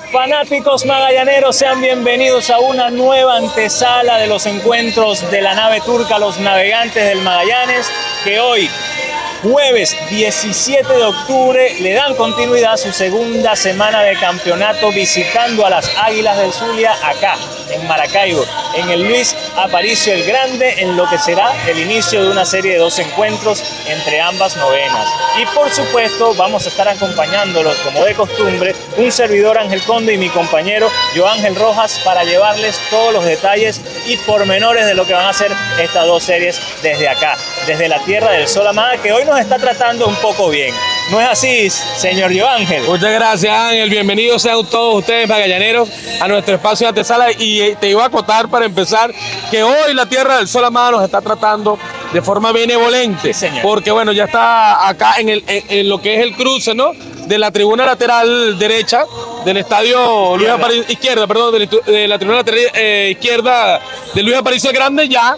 Fanáticos magallaneros, sean bienvenidos a una nueva antesala de los encuentros de la nave turca, los navegantes del Magallanes, que hoy, jueves 17 de octubre, le dan continuidad a su segunda semana de campeonato visitando a las Águilas del Zulia acá, en Maracaibo, en el Luis Aparicio el Grande, en lo que será el inicio de una serie de 2 encuentros entre ambas novenas. Y por supuesto vamos a estar acompañándolos como de costumbre, un servidor Ángel Conde y mi compañero Joángel Rojas, para llevarles todos los detalles y pormenores de lo que van a ser estas 2 series desde acá, desde la tierra del Sol Amada, que hoy nos está tratando un poco bien. ¿No es así, señor Joángel? Muchas gracias, Ángel. Bienvenidos sean todos ustedes, magallaneros, a nuestro espacio de antesala. Y te iba a acotar para empezar que hoy la tierra del Sol Amada nos está tratando de forma benevolente. Sí, señor. Porque bueno, ya está acá en lo que es el cruce, ¿no?, de la tribuna lateral derecha del estadio Luis Aparicio, izquierda, perdón, de la tribuna lateral izquierda de Luis Aparicio el Grande, ya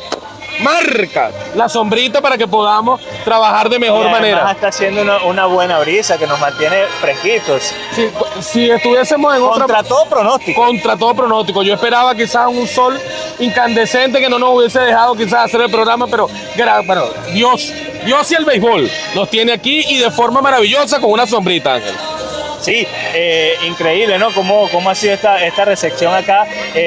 marca la sombrita para que podamos trabajar de mejor manera. Está haciendo una buena brisa que nos mantiene fresquitos. Si estuviésemos en otra... Contra todo pronóstico. Contra todo pronóstico. Yo esperaba quizás un sol incandescente que no nos hubiese dejado quizás hacer el programa, pero bueno, Dios y el béisbol nos tiene aquí y de forma maravillosa con una sombrita, Ángel. Sí, increíble, ¿no? Cómo ha sido esta recepción acá.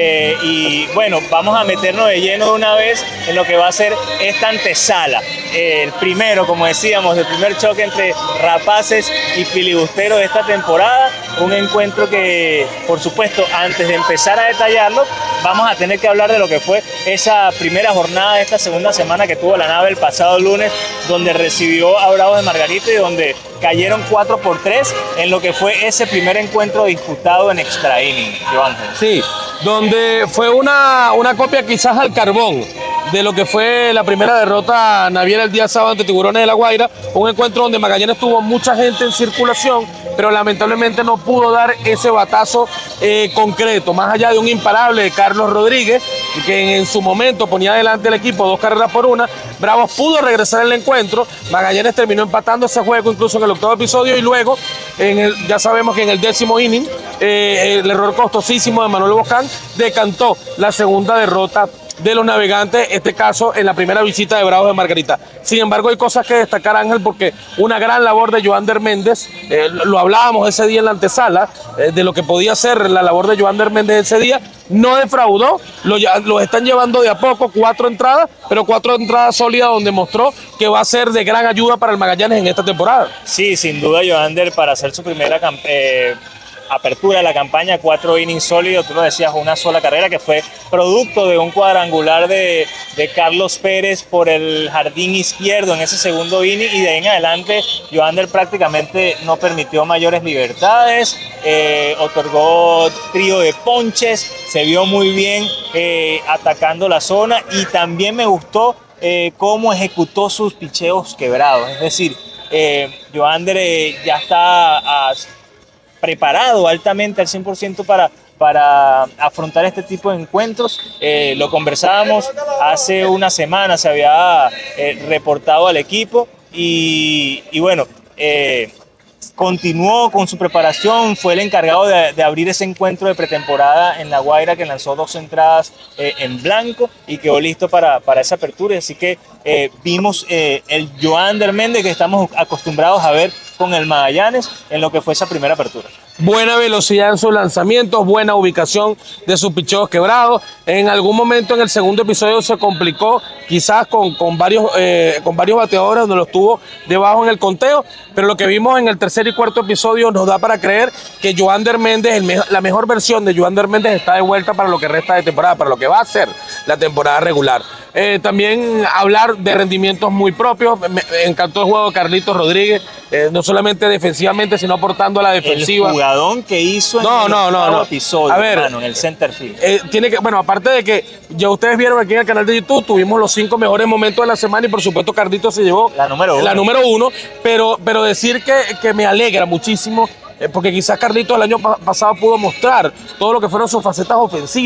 Y bueno, vamos a meternos de lleno de una vez en lo que va a ser esta antesala. El primero, como decíamos, el primer choque entre Rapaces y Filibusteros de esta temporada. Un encuentro que, por supuesto, antes de empezar a detallarlo, vamos a tener que hablar de lo que fue esa primera jornada de esta segunda semana que tuvo la nave el pasado lunes, donde recibió a Bravos de Margarita y donde cayeron 4-3 en lo que fue ese primer encuentro disputado en extra inning, Joángel. Sí, donde fue una copia quizás al carbón de lo que fue la primera derrota naviera el día sábado ante Tiburones de La Guaira, un encuentro donde Magallanes tuvo mucha gente en circulación, pero lamentablemente no pudo dar ese batazo concreto, más allá de un imparable de Carlos Rodríguez, que en su momento ponía adelante el equipo 2 carreras por 1, Bravos pudo regresar al encuentro, Magallanes terminó empatando ese juego incluso en el 8º episodio y luego, ya sabemos que en el 10º inning, el error costosísimo de Manuel Boscán decantó la segunda derrota de los navegantes, este caso en la primera visita de Bravos de Margarita. Sin embargo, hay cosas que destacar, Ángel, porque una gran labor de Joander Méndez, lo hablábamos ese día en la antesala, de lo que podía ser la labor de Joander Méndez ese día, no defraudó, los están llevando de a poco, 4 entradas, pero 4 entradas sólidas donde mostró que va a ser de gran ayuda para el Magallanes en esta temporada. Sí, sin duda, Joander, para hacer su primera apertura de la campaña, 4 innings sólidos, tú lo decías, una sola carrera que fue producto de un cuadrangular de Carlos Pérez por el jardín izquierdo en ese segundo inning, y de ahí en adelante Joander prácticamente no permitió mayores libertades, otorgó trío de ponches, se vio muy bien atacando la zona, y también me gustó cómo ejecutó sus picheos quebrados, es decir, Joander ya está preparado altamente al 100% para afrontar este tipo de encuentros. Lo conversábamos hace una semana, se había reportado al equipo y bueno, continuó con su preparación, fue el encargado de abrir ese encuentro de pretemporada en La Guaira, que lanzó 2 entradas en blanco y quedó listo para esa apertura. Así que vimos el Joander Méndez que estamos acostumbrados a ver con el Magallanes en lo que fue esa primera apertura. Buena velocidad en sus lanzamientos, buena ubicación de sus picheos quebrados. En algún momento en el segundo episodio se complicó, quizás con varios bateadores donde los tuvo debajo en el conteo, pero lo que vimos en el tercer y cuarto episodio nos da para creer que Joander Méndez, la mejor versión de Joander Méndez, está de vuelta para lo que resta de temporada, para lo que va a ser la temporada regular. También hablar de rendimientos muy propios. Me encantó el juego de Carlitos Rodríguez, no solamente defensivamente, sino aportando a la defensiva. El jugadón que hizo en el episodio, a ver, hermano, en el center field. Bueno, aparte de que ya ustedes vieron aquí en el canal de YouTube, tuvimos los 5 mejores momentos de la semana y por supuesto Carlitos se llevó la número 1, pero decir que me alegra muchísimo, porque quizás Carlitos el año pasado pudo mostrar todo lo que fueron sus facetas ofensivas,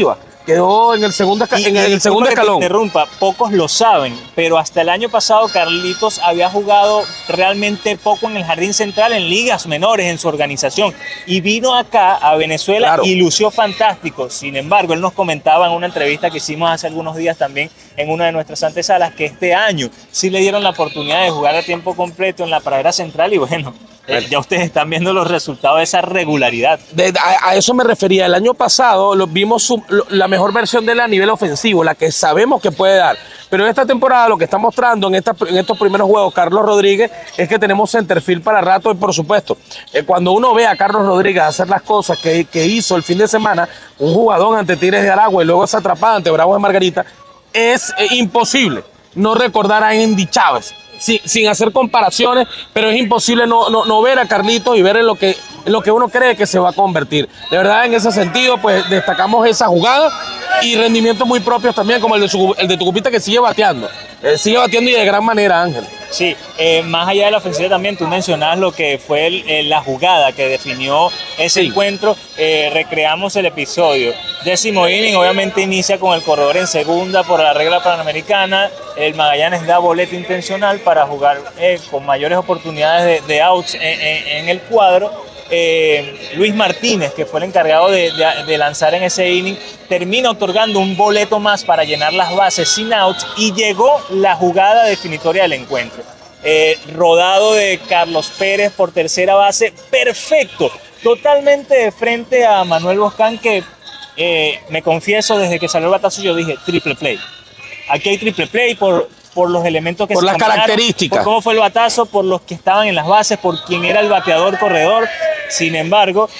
quedó en el segundo, en el segundo escalón. Interrumpa, pocos lo saben, pero hasta el año pasado Carlitos había jugado realmente poco en el Jardín Central, en ligas menores, en su organización, y vino acá a Venezuela, claro, y lució fantástico. Sin embargo, él nos comentaba en una entrevista que hicimos hace algunos días también en una de nuestras antesalas que este año sí le dieron la oportunidad de jugar a tiempo completo en la Pradera Central y bueno, ya ustedes están viendo los resultados de esa regularidad. A eso me refería. El año pasado vimos la mejor versión de él a nivel ofensivo, la que sabemos que puede dar. Pero en esta temporada lo que está mostrando en estos primeros juegos Carlos Rodríguez es que tenemos centerfield para rato y por supuesto, cuando uno ve a Carlos Rodríguez hacer las cosas que hizo el fin de semana, un jugador ante Tigres de Aragua y luego esa atrapada ante Bravos de Margarita, es imposible no recordar a Andy Chávez. Sin hacer comparaciones, pero es imposible no ver a Carlitos y ver en lo que uno cree que se va a convertir. De verdad, en ese sentido, pues destacamos esa jugada y rendimientos muy propios también, como el de Tucupita, que sigue bateando y de gran manera, Ángel. Sí, más allá de la ofensiva también, tú mencionabas lo que fue la jugada que definió ese encuentro. Recreamos el episodio. 10º inning, obviamente inicia con el corredor en segunda por la regla panamericana. El Magallanes da boleta intencional para jugar con mayores oportunidades de outs en el cuadro. Luis Martínez, que fue el encargado de lanzar en ese inning, termina otorgando un boleto más para llenar las bases sin outs y llegó la jugada definitoria del encuentro. Rodado de Carlos Pérez por tercera base, perfecto, totalmente de frente a Manuel Boscán, que me confieso, desde que salió el batazo yo dije triple play. Aquí hay triple play por los elementos que por las características, por cómo fue el batazo, por los que estaban en las bases, por quién era el bateador corredor. Sin embargo,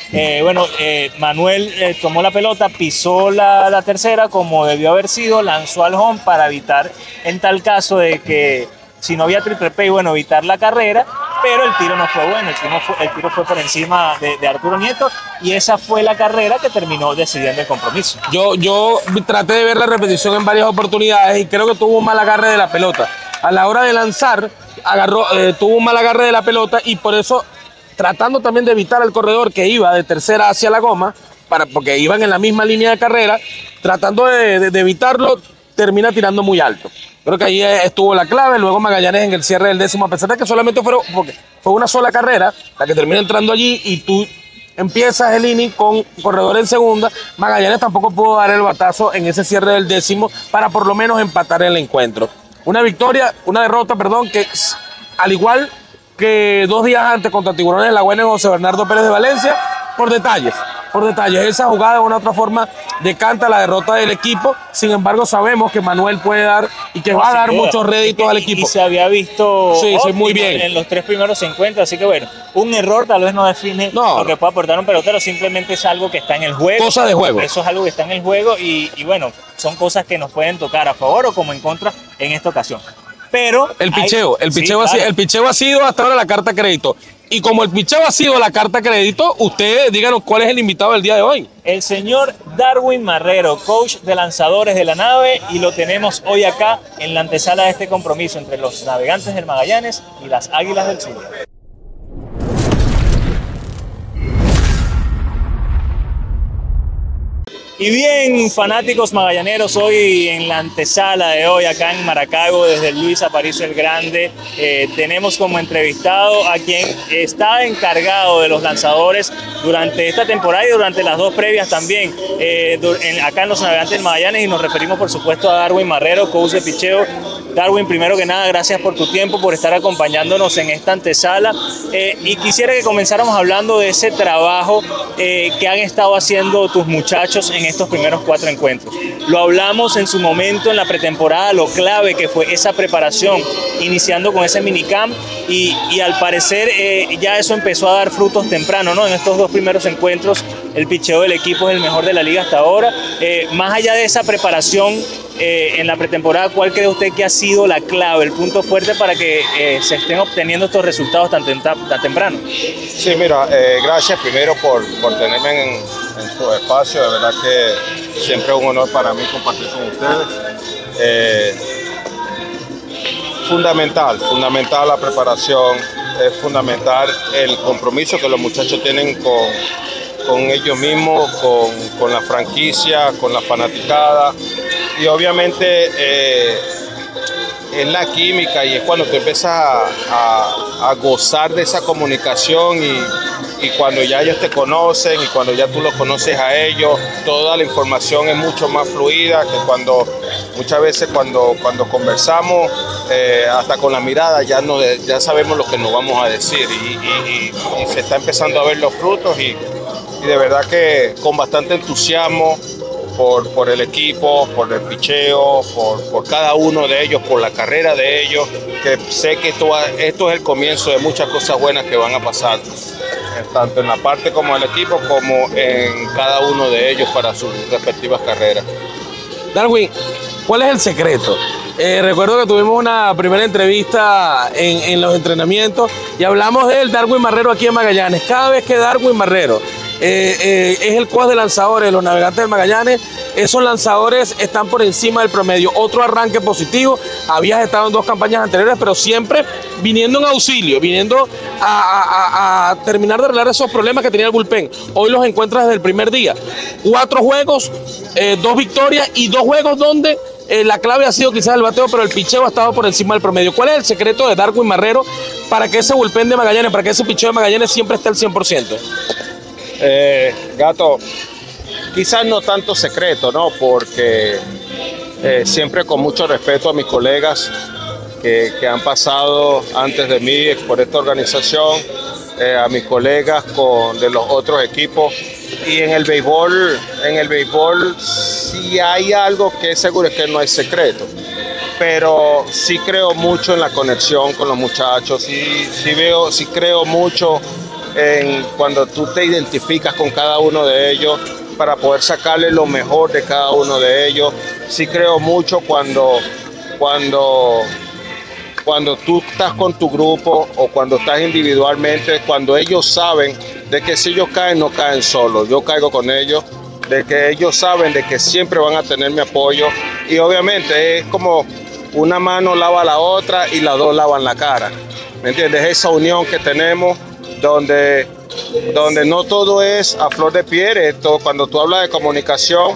Manuel tomó la pelota, pisó la tercera como debió haber sido, lanzó al home para evitar, en tal caso de que si no había triple play, bueno, evitar la carrera, pero el tiro no fue bueno, el tiro fue por encima de Arturo Nieto y esa fue la carrera que terminó decidiendo el compromiso. Yo traté de ver la repetición en varias oportunidades y creo que tuvo un mal agarre de la pelota. A la hora de lanzar, tuvo un mal agarre de la pelota y por eso, tratando también de evitar al corredor que iba de tercera hacia la goma, porque iban en la misma línea de carrera, tratando de evitarlo, termina tirando muy alto. Creo que ahí estuvo la clave. Luego Magallanes en el cierre del 10º, a pesar de que solamente fue una sola carrera la que termina entrando allí y tú empiezas el inning con corredor en segunda, Magallanes tampoco pudo dar el batazo en ese cierre del 10º para por lo menos empatar el encuentro. Una derrota, que al igual que 2 días antes contra Tiburones de la Guaira en José Bernardo Pérez de Valencia, por detalles. Esa jugada de una otra forma decanta la derrota del equipo. Sin embargo, sabemos que Manuel puede dar y que va a dar muchos réditos al equipo. Y se había visto muy bien en los 3 primeros encuentros. Así que bueno, un error tal vez no define lo que pueda aportar un pelotero. Simplemente es algo que está en el juego. Cosa de juego. Eso es algo que está en el juego y bueno, son cosas que nos pueden tocar a favor o como en contra en esta ocasión. Pero el picheo ha sido hasta ahora la carta crédito. Y como el picheo ha sido la carta crédito, ustedes díganos cuál es el invitado del día de hoy. El señor Darwin Marrero, coach de lanzadores de la nave, y lo tenemos hoy acá en la antesala de este compromiso entre los Navegantes del Magallanes y las Águilas del Sur. Y bien, fanáticos magallaneros, hoy en la antesala de hoy acá en Maracaibo, desde Luis Aparicio el Grande, tenemos como entrevistado a quien está encargado de los lanzadores durante esta temporada y durante las 2 previas también, acá en los Navegantes del Magallanes, y nos referimos por supuesto a Darwin Marrero, coach de picheo. Darwin, primero que nada, gracias por tu tiempo, por estar acompañándonos en esta antesala, y quisiera que comenzáramos hablando de ese trabajo que han estado haciendo tus muchachos en estos primeros 4 encuentros. Lo hablamos en su momento en la pretemporada, lo clave que fue esa preparación, iniciando con ese minicamp, y al parecer ya eso empezó a dar frutos temprano, ¿no? En estos 2 primeros encuentros, el picheo del equipo es el mejor de la liga hasta ahora. Más allá de esa preparación en la pretemporada, ¿cuál cree usted que ha sido la clave, el punto fuerte para que se estén obteniendo estos resultados tan temprano? Sí, mira, gracias primero por tenerme en su espacio. De verdad que siempre es un honor para mí compartir con ustedes. Fundamental la preparación, es fundamental el compromiso que los muchachos tienen con ellos mismos, con la franquicia, con la fanaticada. Y obviamente es la química y es cuando tú empiezas a gozar de esa comunicación y cuando ya ellos te conocen y cuando ya tú los conoces a ellos, toda la información es mucho más fluida que muchas veces cuando conversamos, hasta con la mirada ya sabemos lo que nos vamos a decir y se está empezando a ver los frutos y de verdad que con bastante entusiasmo por el equipo, por el picheo, por cada uno de ellos, por la carrera de ellos, que sé que esto es el comienzo de muchas cosas buenas que van a pasar, tanto en la parte como del equipo, como en cada uno de ellos para sus respectivas carreras. Darwin, ¿cuál es el secreto? Recuerdo que tuvimos una primera entrevista en los entrenamientos y hablamos del Darwin Marrero aquí en Magallanes. Cada vez que Darwin Marrero es el coach de lanzadores de los Navegantes del Magallanes, esos lanzadores están por encima del promedio. Otro arranque positivo, habías estado en 2 campañas anteriores, pero siempre viniendo en auxilio, viniendo a terminar de arreglar esos problemas que tenía el bullpen. Hoy los encuentras desde el primer día. 4 juegos, 2 victorias y 2 juegos donde la clave ha sido quizás el bateo, pero el picheo ha estado por encima del promedio. ¿Cuál es el secreto de Darwin Marrero para que ese bullpen de Magallanes, para que ese picheo de Magallanes siempre esté al 100%? Gato, quizás no tanto secreto, ¿no? Porque siempre con mucho respeto a mis colegas que han pasado antes de mí por esta organización, a mis colegas de los otros equipos. Y en el béisbol si hay algo que es seguro es que no hay secreto. Pero sí creo mucho en la conexión con los muchachos, sí creo mucho en cuando tú te identificas con cada uno de ellos para poder sacarle lo mejor de cada uno de ellos. Sí creo mucho cuando tú estás con tu grupo o cuando estás individualmente, cuando ellos saben de que si ellos caen, no caen solos, yo caigo con ellos, de que ellos saben de que siempre van a tener mi apoyo y obviamente es como una mano lava la otra y las dos lavan la cara, ¿me entiendes? Esa unión que tenemos donde no todo es a flor de piel. Cuando tú hablas de comunicación,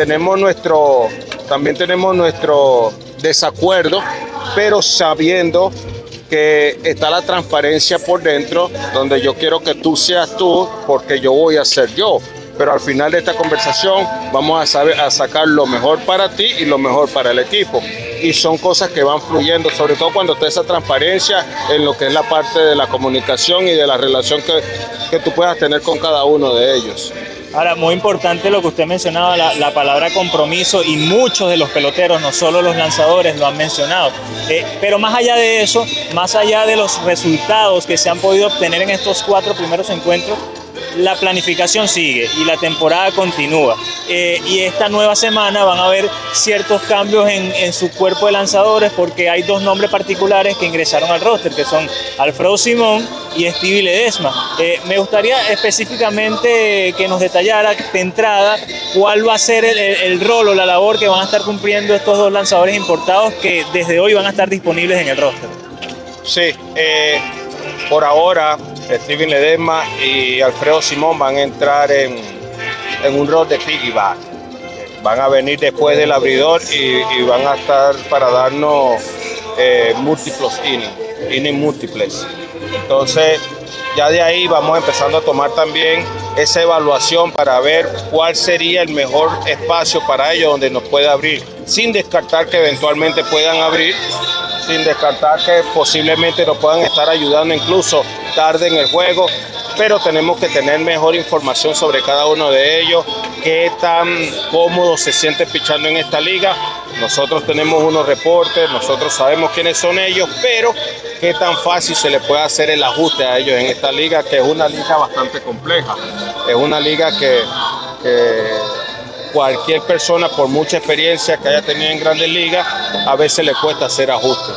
también tenemos nuestro desacuerdo, pero sabiendo que está la transparencia por dentro, donde yo quiero que tú seas tú, porque yo voy a ser yo. Pero al final de esta conversación vamos a sacar lo mejor para ti y lo mejor para el equipo. Y son cosas que van fluyendo, sobre todo cuando está esa transparencia en lo que es la parte de la comunicación y de la relación que tú puedas tener con cada uno de ellos. Ahora, muy importante lo que usted mencionaba, la palabra compromiso, y muchos de los peloteros, no solo los lanzadores, lo han mencionado. Pero más allá de eso, más allá de los resultados que se han podido obtener en estos 4 primeros encuentros, la planificación sigue y la temporada continúa. Y esta nueva semana van a haber ciertos cambios en su cuerpo de lanzadores, porque hay 2 nombres particulares que ingresaron al roster, que son Alfredo Simón y Stevie Ledesma. Me gustaría específicamente que nos detallara de entrada cuál va a ser el rol o la labor que van a estar cumpliendo estos 2 lanzadores importados que desde hoy van a estar disponibles en el roster. Sí, por ahora Steven Ledesma y Alfredo Simón van a entrar en un rol de piggyback. Van a venir después del abridor y van a estar para darnos múltiples innings múltiples. Entonces, ya de ahí vamos empezando a tomar también esa evaluación para ver cuál sería el mejor espacio para ellos donde nos pueda abrir, sin descartar que eventualmente puedan abrir, sin descartar que posiblemente nos puedan estar ayudando incluso tarde en el juego, pero tenemos que tener mejor información sobre cada uno de ellos, qué tan cómodos se sienten pichando en esta liga. Nosotros tenemos unos reportes, nosotros sabemos quiénes son ellos, pero qué tan fácil se le puede hacer el ajuste a ellos en esta liga, que es una liga bastante compleja. Es una liga que cualquier persona, por mucha experiencia que haya tenido en Grandes Ligas, a veces le cuesta hacer ajustes.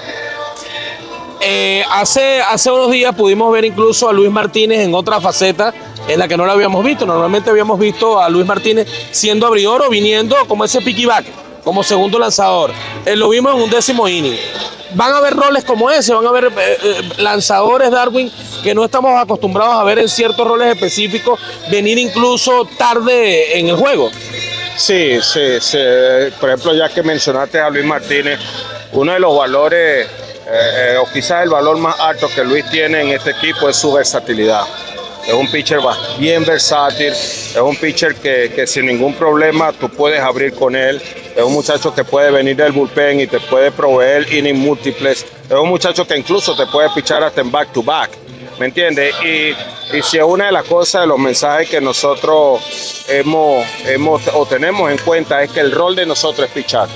Hace unos días pudimos ver incluso a Luis Martínez en otra faceta en la que no lo habíamos visto. Normalmente habíamos visto a Luis Martínez siendo abridor o viniendo como ese piggyback, como segundo lanzador. Lo vimos en un 10º inning. van a haber roles como ese, van a haber lanzadores, Darwin, que no estamos acostumbrados a ver en ciertos roles específicos, venir incluso tarde en el juego. Sí. Por ejemplo, ya que mencionaste a Luis Martínez, uno de los valores, o quizás el valor más alto que Luis tiene en este equipo es su versatilidad. Es un pitcher bien versátil, es un pitcher que sin ningún problema tú puedes abrir con él. Es un muchacho que puede venir del bullpen y te puede proveer innings múltiples. Es un muchacho que incluso te puede pichar hasta en back-to-back, ¿me entiendes? Y si es una de las cosas, de los mensajes que nosotros tenemos en cuenta, es que el rol de nosotros es pichar.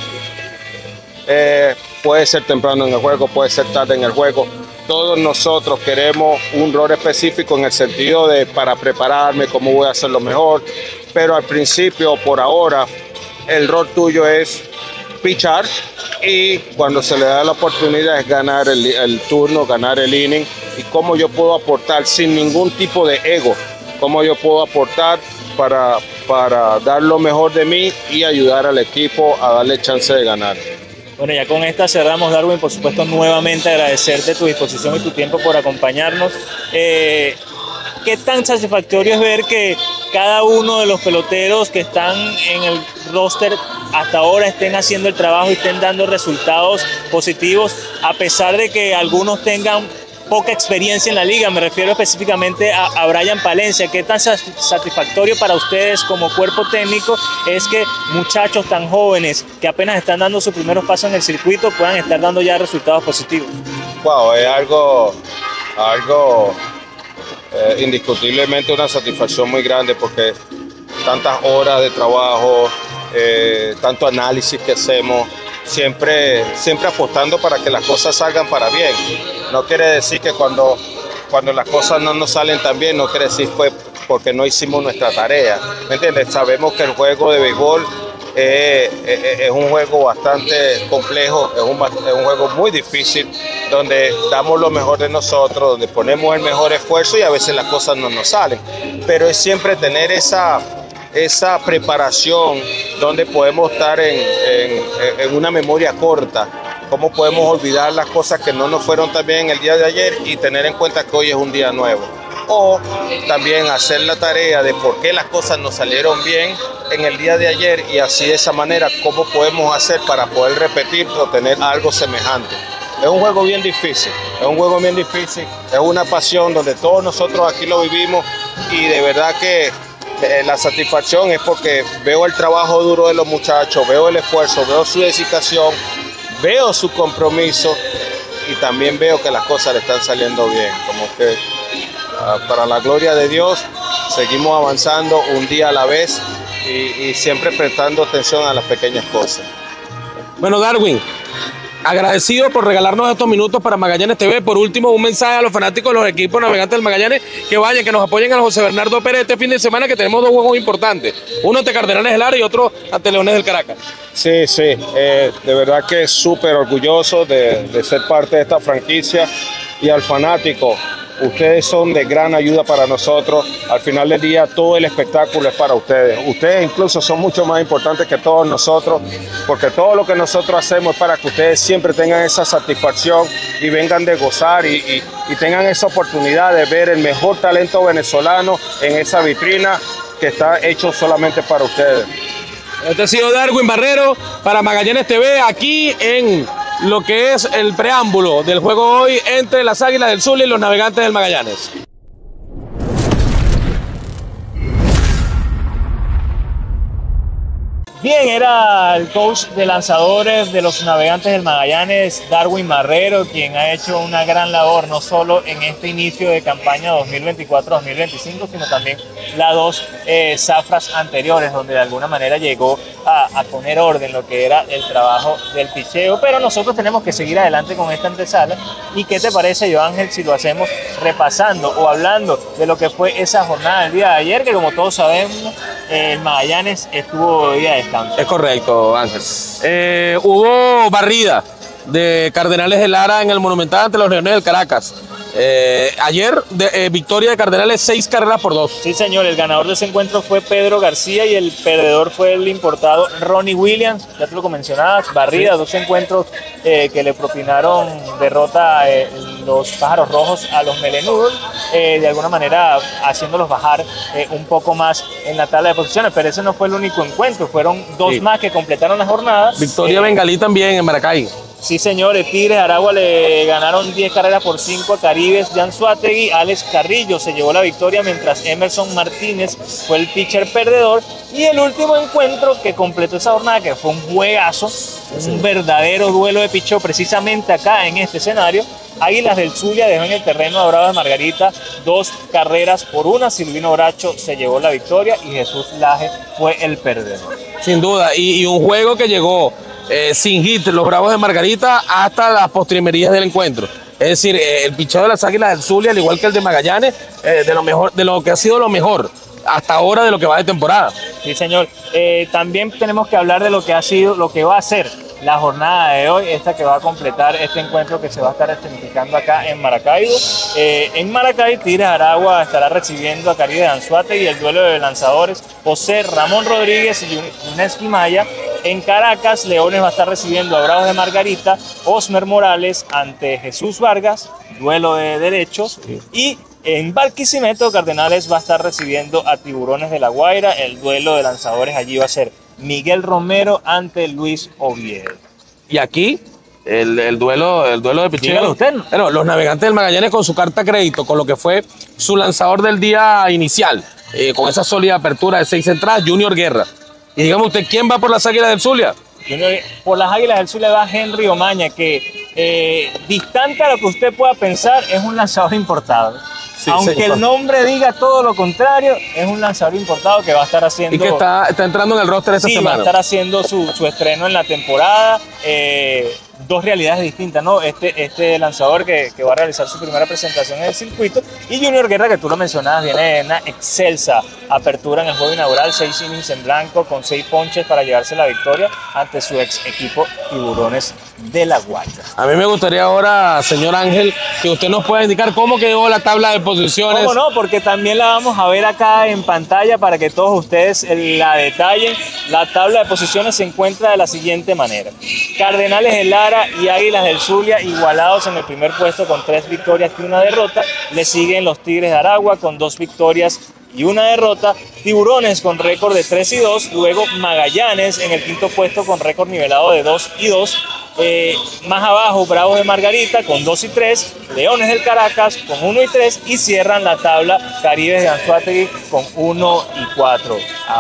Puede ser temprano en el juego, puede ser tarde en el juego. Todos nosotros queremos un rol específico en el sentido de para prepararme, cómo voy a hacerlo mejor. Pero al principio, por ahora, el rol tuyo es pichar y cuando se le da la oportunidad es ganar el turno, ganar el inning. Y cómo yo puedo aportar sin ningún tipo de ego, cómo yo puedo aportar para dar lo mejor de mí y ayudar al equipo a darle chance de ganar. Bueno, ya con esta cerramos, Darwin. Por supuesto, nuevamente agradecerte tu disposición y tu tiempo por acompañarnos. ¿Qué tan satisfactorio es ver que cada uno de los peloteros que están en el roster hasta ahora estén haciendo el trabajo y estén dando resultados positivos, a pesar de que algunos tengan poca experiencia en la liga? Me refiero específicamente a Brian Palencia. ¿Qué tan satisfactorio para ustedes como cuerpo técnico es que muchachos tan jóvenes que apenas están dando sus primeros pasos en el circuito puedan estar dando ya resultados positivos? Wow, es algo indiscutiblemente una satisfacción muy grande, porque tantas horas de trabajo, tanto análisis que hacemos, siempre apostando para que las cosas salgan para bien. No quiere decir que cuando las cosas no nos salen tan bien, no quiere decir fue porque no hicimos nuestra tarea, ¿me entiendes? Sabemos que el juego de béisbol es un juego bastante complejo, es un juego muy difícil, donde damos lo mejor de nosotros, donde ponemos el mejor esfuerzo y a veces las cosas no nos salen, pero es siempre tener esa preparación donde podemos estar en una memoria corta, cómo podemos olvidar las cosas que no nos fueron tan bien el día de ayer y tener en cuenta que hoy es un día nuevo. O también hacer la tarea de por qué las cosas nos salieron bien en el día de ayer y así de esa manera cómo podemos hacer para poder repetir o tener algo semejante. Es un juego bien difícil, es una pasión donde todos nosotros aquí lo vivimos y de verdad que la satisfacción es porque veo el trabajo duro de los muchachos, veo el esfuerzo, veo su dedicación, veo su compromiso y también veo que las cosas le están saliendo bien. Como que para la gloria de Dios seguimos avanzando un día a la vez y siempre prestando atención a las pequeñas cosas. Bueno, Darwin, agradecido por regalarnos estos minutos para Magallanes TV. Por último, un mensaje a los fanáticos de los equipos navegantes del Magallanes, que vayan, que nos apoyen a José Bernardo Pérez este fin de semana, que tenemos dos juegos importantes, uno ante Cardenales del Lara y otro ante Leones del Caracas. Sí, de verdad que es súper orgulloso de ser parte de esta franquicia, y al fanático, ustedes son de gran ayuda para nosotros. Al final del día todo el espectáculo es para ustedes. Ustedes incluso son mucho más importantes que todos nosotros, porque todo lo que nosotros hacemos es para que ustedes siempre tengan esa satisfacción y vengan de gozar y tengan esa oportunidad de ver el mejor talento venezolano en esa vitrina que está hecho solamente para ustedes. Este ha sido Darwin Barrero para Magallanes TV, aquí en lo que es el preámbulo del juego hoy entre las Águilas del Zulia y los Navegantes del Magallanes. Bien, era el coach de lanzadores de los Navegantes del Magallanes, Darwin Barrero, quien ha hecho una gran labor, no solo en este inicio de campaña 2024-2025, sino también las dos zafras anteriores, donde de alguna manera llegó a poner orden lo que era el trabajo del picheo. Pero nosotros tenemos que seguir adelante con esta antesala. ¿Y qué te parece, Joángel, si lo hacemos repasando o hablando de lo que fue esa jornada del día de ayer, que como todos sabemos, el Magallanes estuvo día de descanso? Es correcto, Ángel. Hubo barrida de Cardenales de Lara en el Monumental ante los Leones del Caracas. Ayer, victoria de Cardenales 6 carreras por 2. Sí, señor, el ganador de ese encuentro fue Pedro García y el perdedor fue el importado Ronnie Williams, ya te lo mencionabas, barrida, sí. 2 encuentros que le propinaron derrota los Pájaros Rojos a los Melenudos, de alguna manera haciéndolos bajar un poco más en la tabla de posiciones, pero ese no fue el único encuentro, fueron 2 sí. más que completaron la jornada. Victoria bengalí también en Maracay. Sí, señores, Tigres de Aragua le ganaron 10 carreras por 5 a Caribes de Anzoátegui. Alex Carrillo se llevó la victoria, mientras Emerson Martínez fue el pitcher perdedor. Y el último encuentro que completó esa jornada, que fue un juegazo, sí. Un verdadero duelo de picheo, precisamente acá en este escenario. Águilas del Zulia dejó en el terreno a Bravos de Margarita 2 carreras por 1. Silvino Bracho se llevó la victoria y Jesús Laje fue el perdedor. Sin duda, y un juego que llegó sin hit, los Bravos de Margarita, hasta las postrimerías del encuentro. Es decir, el picheo de las Águilas del Zulia, al igual que el de Magallanes, de lo mejor, de lo que ha sido lo mejor hasta ahora de lo que va de temporada. Sí, señor. También tenemos que hablar de lo que ha sido, lo que va a ser la jornada de hoy, esta que va a completar este encuentro que se va a estar escenificando acá en Maracaibo. En Maracay, Tigres de Aragua estará recibiendo a Caribes de Anzoátegui y el duelo de lanzadores José Ramón Rodríguez y Yuneski Maya. En Caracas, Leones va a estar recibiendo a Bravos de Margarita, Osmer Morales ante Jesús Vargas, duelo de derechos, sí. Y en Barquisimeto, Cardenales va a estar recibiendo a Tiburones de La Guaira. El duelo de lanzadores allí va a ser Miguel Romero ante Luis Oviedo. Y aquí el duelo de picheo. Usted. Bueno, los Navegantes del Magallanes con su carta crédito, con lo que fue su lanzador del día inicial, con esa sólida apertura de 6 entradas, Junior Guerra. Y dígame usted, ¿quién va por las Águilas del Zulia? Por las Águilas del Zulia va Henry Omaña, que distante a lo que usted pueda pensar, es un lanzador importado. Sí, aunque sí, el nombre diga todo lo contrario, es un lanzador importado que va a estar haciendo... Y que está entrando en el roster esta semana. Sí, va a estar haciendo su estreno en la temporada. 2 realidades distintas, ¿no? Este lanzador que va a realizar su primera presentación en el circuito, y Junior Guerra, que tú lo mencionabas, viene de una excelsa apertura en el juego inaugural, 6 innings en blanco, con 6 ponches para llevarse la victoria ante su ex equipo Tiburones de La Guaira. A mí me gustaría ahora, señor Ángel, que usted nos pueda indicar cómo quedó la tabla de posiciones. ¿Cómo no? Porque también la vamos a ver acá en pantalla para que todos ustedes la detallen. La tabla de posiciones se encuentra de la siguiente manera: Cardenales de Lara y Águilas del Zulia igualados en el primer puesto con 3 victorias y 1 derrota. Le siguen los Tigres de Aragua con 2 victorias y 1 derrota. Tiburones con récord de 3-2. Luego Magallanes en el 5º puesto con récord nivelado de 2-2. Más abajo, Bravos de Margarita con 2-3, Leones del Caracas con 1-3 y cierran la tabla Caribes de Anzoátegui con 1-4.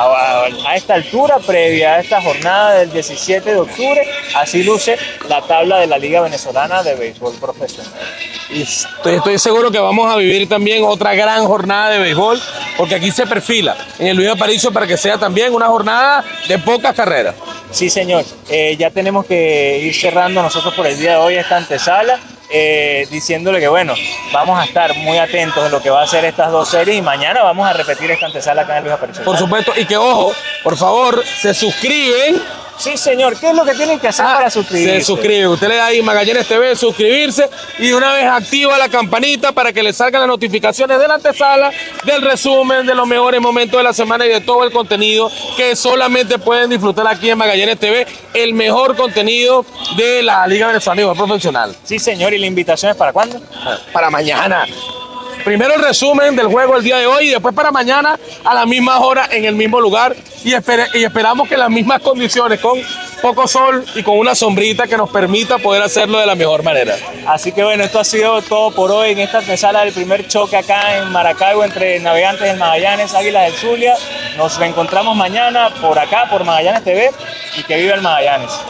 A esta altura, previa a esta jornada del 17 de octubre, así luce la tabla de la Liga Venezolana de Béisbol Profesional. Y estoy seguro que vamos a vivir también otra gran jornada de béisbol, porque aquí se perfila en el Luis Aparicio para que sea también una jornada de pocas carreras. Sí, señor. Ya tenemos que ir cerrando nosotros por el día de hoy esta antesala, diciéndole que bueno, vamos a estar muy atentos de lo que va a hacer estas 2 series y mañana vamos a repetir esta antesala acá en el Luis Aparicio. Por supuesto, y que ojo, por favor, se suscriben. Sí, señor. ¿Qué es lo que tienen que hacer para suscribirse? Se suscribe. Usted le da ahí Magallanes TV, suscribirse, y de una vez activa la campanita para que le salgan las notificaciones de la antesala, del resumen, de los mejores momentos de la semana y de todo el contenido que solamente pueden disfrutar aquí en Magallanes TV, el mejor contenido de la Liga Venezolana Profesional. Sí, señor. ¿Y la invitación es para cuándo? Para mañana. Primero el resumen del juego el día de hoy y después para mañana a la misma hora en el mismo lugar y esperamos que las mismas condiciones, con poco sol y con una sombrita que nos permita poder hacerlo de la mejor manera. Así que bueno, esto ha sido todo por hoy en esta antesala del primer choque acá en Maracaibo entre Navegantes del Magallanes, Águilas del Zulia. Nos reencontramos mañana por acá, por Magallanes TV, y que viva el Magallanes.